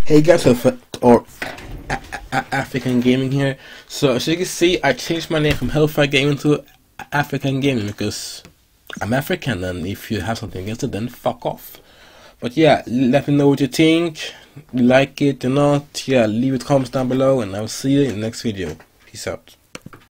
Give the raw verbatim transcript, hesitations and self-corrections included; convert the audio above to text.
Hey guys, Hellfire or A A African Gaming here. So as you can see, I changed my name from Hellfire Gaming to African Gaming because I'm African, and if you have something against it, then fuck off. But yeah, let me know what you think. Like it or not? Yeah, leave it comments down below, and I'll see you in the next video. Peace out.